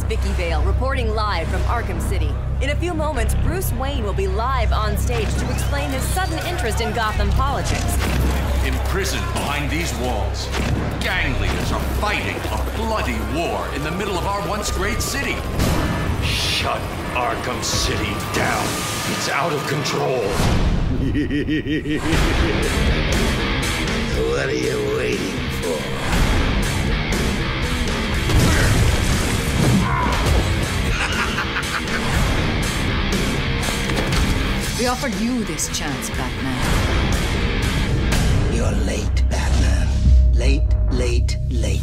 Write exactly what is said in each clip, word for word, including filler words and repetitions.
Vicky Vale, reporting live from Arkham City. In a few moments, Bruce Wayne will be live on stage to explain his sudden interest in Gotham politics. Imprisoned behind these walls, gang leaders are fighting a bloody war in the middle of our once great city. Shut Arkham City down. It's out of control. What are you waiting for? We offered you this chance, Batman. You're late, Batman. Late, late, late.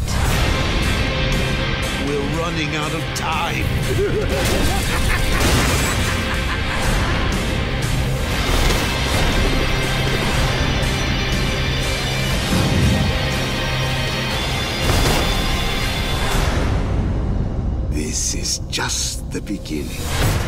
We're running out of time. This is just the beginning.